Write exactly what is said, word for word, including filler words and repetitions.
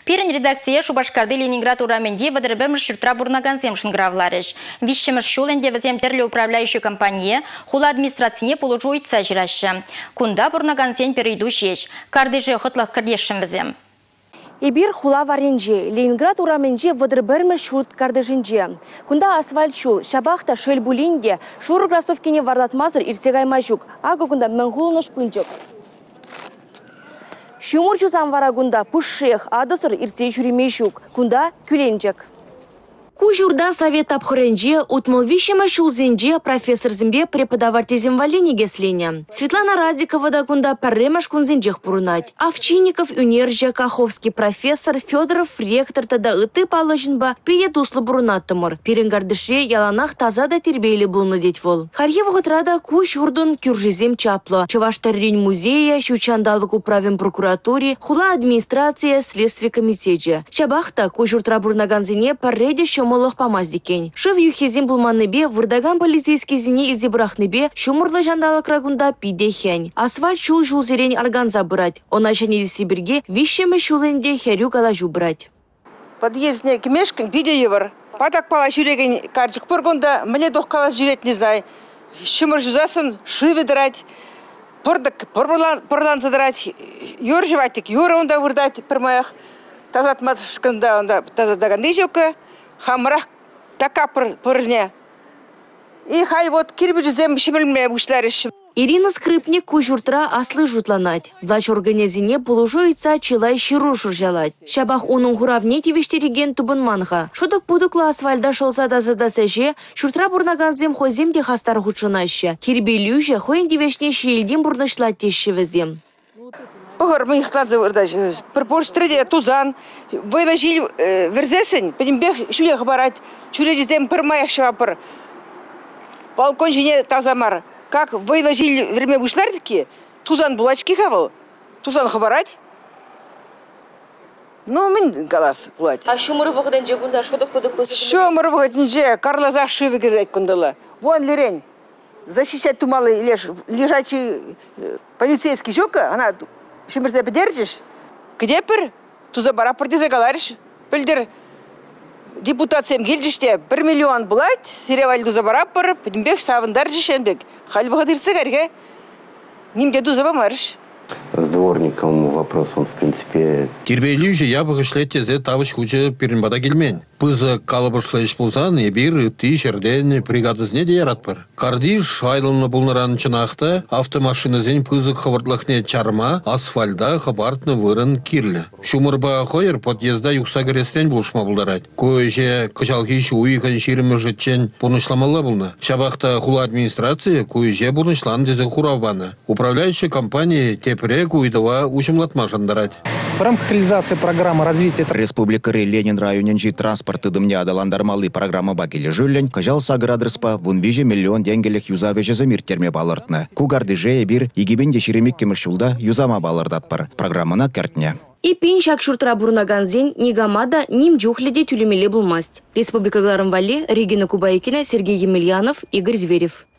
Пирен редакция Шубашкарды Ленинград ураменде вадырбемр шуртра бурнаганзем шынгравларыш. Вишшемр шуленде вазем терли управляющую компания хула администрацине полужуйца жираща. Кунда бурнаганзен перейду шеш. Кардыжи хотлах кардешшем вазем. Ибир хула варенже, Ленинград ураменже вадырбемр шурт кардыжинже. Кунда асфальт шул, шабахта шельбулинде, шур кроссовкине вардатмазыр ирсегай мажук, ага кунда мэнхулныш пыльчок. Шумурчу самварагунда пушех адысыр ирте жүремешук, кунда күленчек. Кужурдан совет обхоренже, утмовищема шулзенже профессор зембе преподаватель земвалени гесленя. Светлана Радикова да кунда парремаш кунзенжех пурунать. Овчинников, Юнержа, Каховский профессор, Федоров, ректор тада ыты положенба, пиде туслы бурунаттымыр. Пиренгардыше яланах таза да тербейли булну деть вол. Харьев уготрада кужурдун кюржизем чапло. Чаваштаррень музея, щучандалык управим прокуратуре, хула администрация, следствие комитете. Шабахта кужуртра бурнаганзине парреде молох помаздикен. Шыв юхезем булманныбе, вырдаган полицейский зине изебрахныбе, шумурлы жандалык рагунда пидехень. Асфальт шул жул зерень органза брать. Он ашанеди сибирге, вишеме шуленде херю галажу брать. Подъездне кемешкин пиде евр. Падак пала жүреген карчык поргонда, мне дох калас жүрет не знай. Шумыр жузасын, шывы драть. Пордак, порлан задрать. Юр жеватик, юра онда вырдать пермаях. Тазат матышканда онда тазадаган дежока. Хамрах така порзня. И хай вот кирбижем шимельме бушларыш. Ирина Скрипник кужуртра аслы жутланать. Влач организине полужоица чилай щиру шуржалать. Шабах унун хуравне тивештереген тубын манха. Шудок пудукла асфальда шолса да задасаже, шуртра бурнаганзем хозем де хастар хучунаще. Кирбелюже хоен тивешне шиелден бурнашлать тещевезем. Погор мы их кладзы вырдать. Пропорш треде тузан. Вы нажили верзесень, подимбех шуя хабарать. Чуреди зем пермаях шапар. Балкон жене тазамар. Как вы нажили время бушлардики, тузан булачки хавал. Тузан хабарать. Ну, мен галас плать. А шумуры вогденже гунда шудок подукла. Шумуры вогденже карлазах шивы грызать кундала. Вон лирень. Защищать тумалы лежачий полицейский жука, она шимерзе подержишь? Где пер? Туза барапор дизе галариш. Пельдер депутациям гильдиште бір миллион булать, сереваль туза барапор, подимбех савандар жишенбек. Халь бахадырсы гарге. Нимде туза бамариш. С дворником вопрос, он в принципе... Кирбейлюже я бы шлете зе тавыч хуче перенбада гельмень. Пызы калабышлайш пулсан, ебир, ты, шерден, пригадызне де яратпыр. Кардиш, айлымны булнаран чынақта, автомашина зен пызык хавардлахне чарма, асфальда хабартны вырын кирлі. Шумырба хойыр подъезда юкса герестен булшма булдарать. Койже кычалкиш уйхан ширымы жытчен пунышламалла булны. Шабахта хула администрация койже бунышлан дезе хуравбаны. Управляющая компания тепре куйдова ушымлатма жандарать. В рамках реализации программы развития Республика Ленин районенчи транспорты дымня адаландармалы программа бакелі жүллен, кажал саградрыспа вунвиже миллион денгелек юзавеже замир терме балыртны. Кугардыже бир егибен дешеремек кеміршулда юзама балырдатпар. Программана кертне. И пин шак шуртра бурнаганзен нигамада ним джухледе тюлемеле булмасть. Республика Гларымвали, Регина Кубайкина, Сергей Емельянов, Игорь Зверев.